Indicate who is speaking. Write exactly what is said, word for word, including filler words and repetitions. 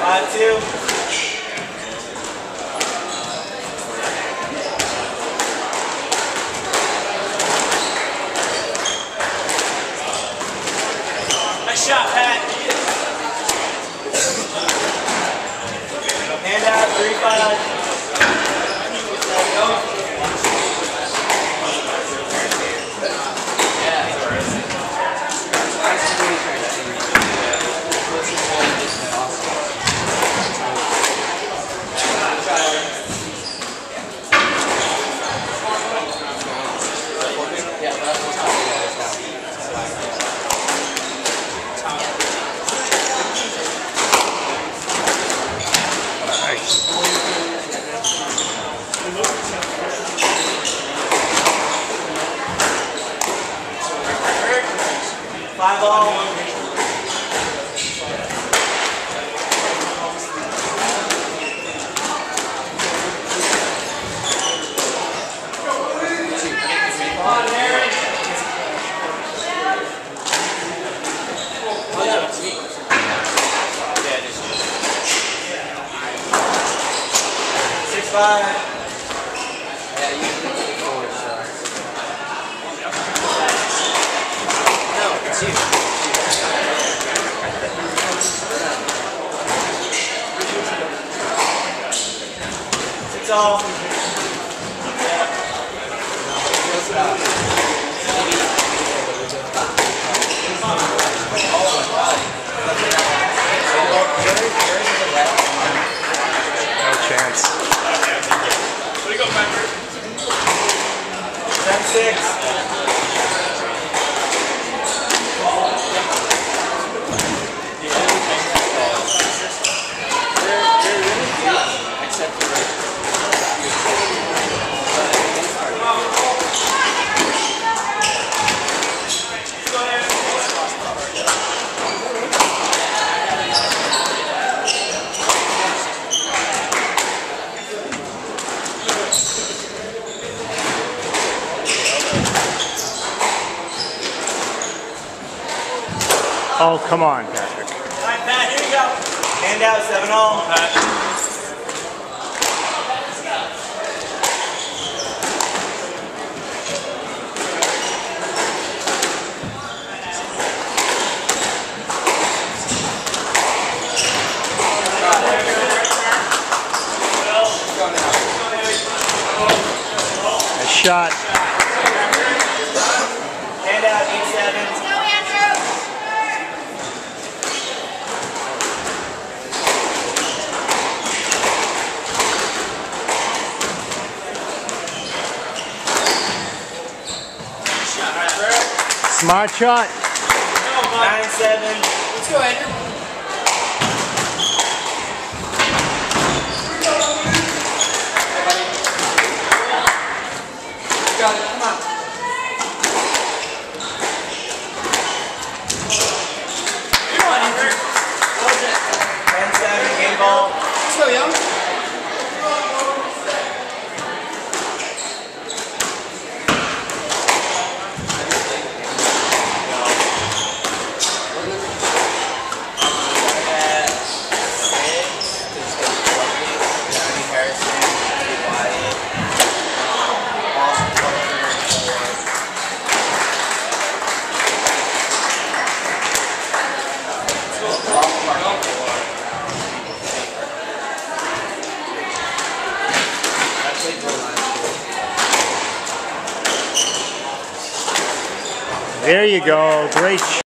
Speaker 1: Five, two. Nice shot, Pat. Hand out, three, five. Go. Five all. Come on, Aaron. Six five.
Speaker 2: Yeah, you can get the forward shot. No, it's you.
Speaker 1: Six all.
Speaker 3: No chance.
Speaker 1: What do you go, Patrick? Ten six.
Speaker 3: Oh, come on, Patrick.
Speaker 1: All right, Pat, here you go. Hand out, seven all. Pat.
Speaker 3: Nice shot.
Speaker 1: Hand out, eight seven.
Speaker 3: Smart shot.
Speaker 1: Nine seven.
Speaker 2: Let's go, Andrew. You got it. Come on.
Speaker 1: Come on, Andrew. Ten seven. Game ball.
Speaker 2: Let's go, Young.
Speaker 3: There you go. Great shot.